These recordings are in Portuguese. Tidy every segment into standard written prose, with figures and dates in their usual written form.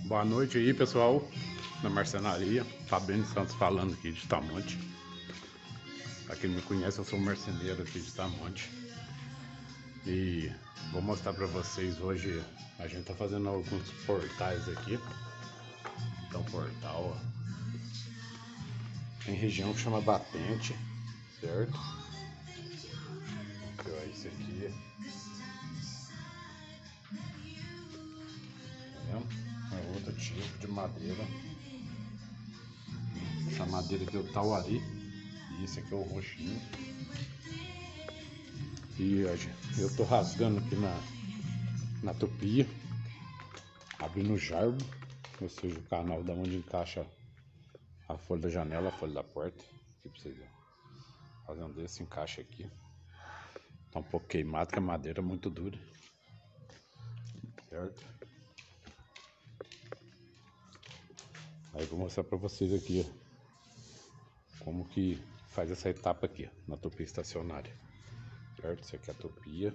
Boa noite aí, pessoal, da marcenaria. Fabiano Santos falando aqui de Tamonte. Pra quem não me conhece, eu sou um marceneiro aqui de Tamonte. E vou mostrar pra vocês hoje. A gente tá fazendo alguns portais aqui. Então, portal, ó, tem região que chama batente, certo? Então, esse aqui, tá vendo? É outro tipo de madeira. Essa madeira aqui é o tauari. E esse aqui é o roxinho. E eu tô rasgando aqui na tupia, abrindo o jarbo, ou seja, o canal da onde encaixa a folha da janela, a folha da porta. Aqui pra vocês verem. Fazendo esse encaixe aqui. Tá um pouco queimado, que a madeira é muito dura. Certo? Aí eu vou mostrar pra vocês aqui, ó, como que faz essa etapa aqui, na tupia estacionária. Certo? Isso aqui é a tupia.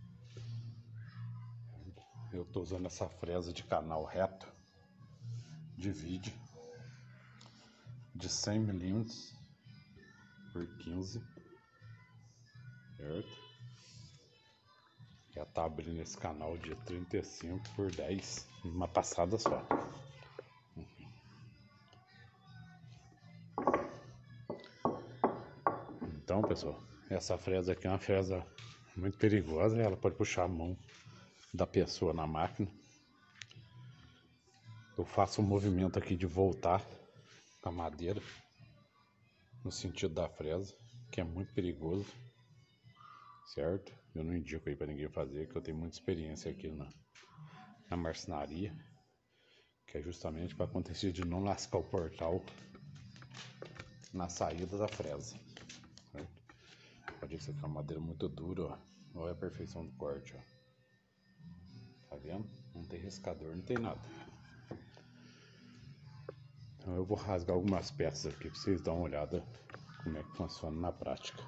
Eu tô usando essa fresa de canal reto de vídeo de 100 milímetros por 15, certo? Já tá abrindo esse canal de 35 por 10 numa passada só. Então, pessoal, essa fresa aqui é uma fresa muito perigosa. Ela pode puxar a mão da pessoa na máquina. Eu faço um movimento aqui de voltar a madeira no sentido da fresa, que é muito perigoso, certo? Eu não indico aí para ninguém fazer, que eu tenho muita experiência aqui na marcenaria, que é justamente para acontecer de não lascar o portal na saída da fresa, certo? Pode ver que isso aqui é uma madeira muito dura, ó. Olha a perfeição do corte, ó. Tá vendo? Não tem riscador, não tem nada. Então eu vou rasgar algumas peças aqui para vocês darem uma olhada como é que funciona na prática.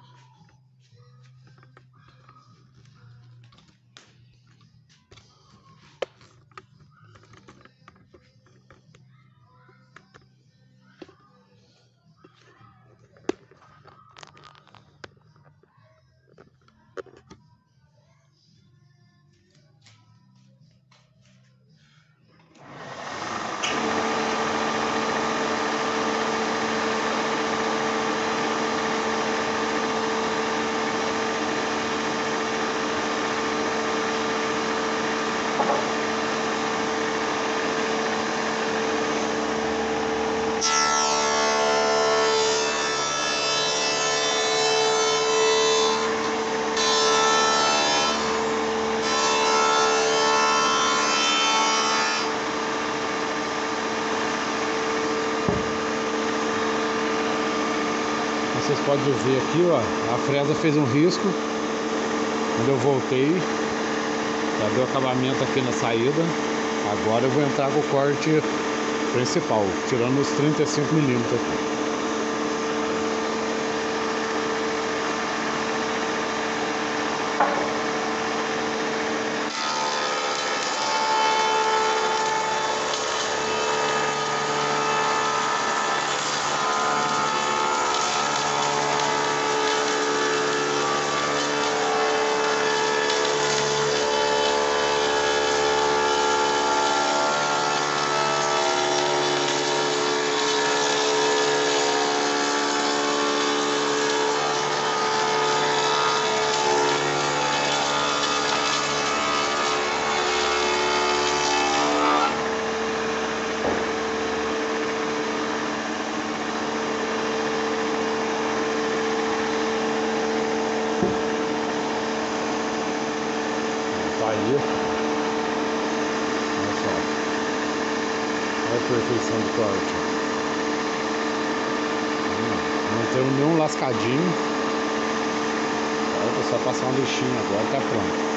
Vocês podem ver aqui, ó, a fresa fez um risco. Quando eu voltei, já deu acabamento aqui na saída. Agora eu vou entrar com o corte principal, tirando os 35 milímetros aqui. Aí, olha só, olha a perfeição do corte. Não tem nenhum lascadinho. Agora é só passar um lixinho, agora tá pronto.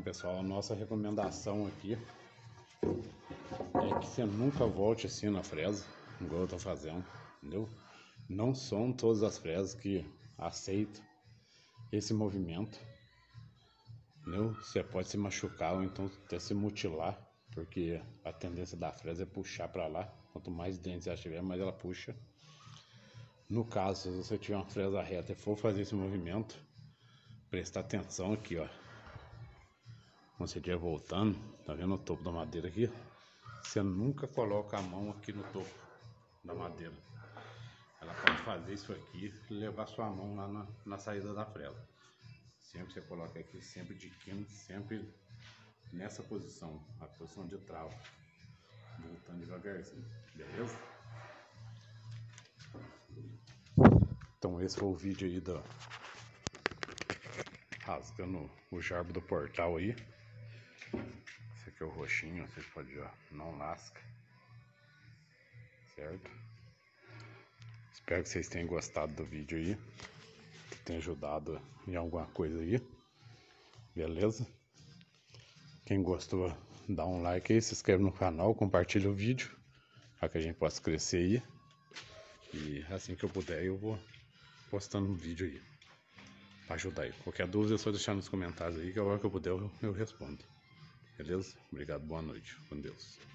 Então, pessoal, a nossa recomendação aqui é que você nunca volte assim na fresa, igual eu tô fazendo, entendeu? Não são todas as fresas que aceitam esse movimento, entendeu? Você pode se machucar ou então até se mutilar, porque a tendência da fresa é puxar para lá. Quanto mais dentes ela tiver, mais ela puxa. No caso, se você tiver uma fresa reta e for fazer esse movimento, prestar atenção aqui, ó. Quando você estiver voltando, tá vendo o topo da madeira aqui? Você nunca coloca a mão aqui no topo da madeira. Ela pode fazer isso aqui e levar sua mão lá na saída da fresa. Sempre você coloca aqui, sempre de quina, sempre nessa posição, a posição de trava. Voltando devagarzinho, beleza? Então esse foi o vídeo aí da rasgando o jarbo do portal aí. Esse aqui é o roxinho, vocês podem ver, não lasca, certo? Espero que vocês tenham gostado do vídeo aí, que tenha ajudado em alguma coisa aí, beleza? Quem gostou, dá um like aí, se inscreve no canal, compartilha o vídeo, para que a gente possa crescer aí. E assim que eu puder, eu vou postando um vídeo aí, para ajudar aí. Qualquer dúvida é só deixar nos comentários aí, que a hora que eu puder eu respondo. Beleza? Obrigado, boa noite. Com Deus.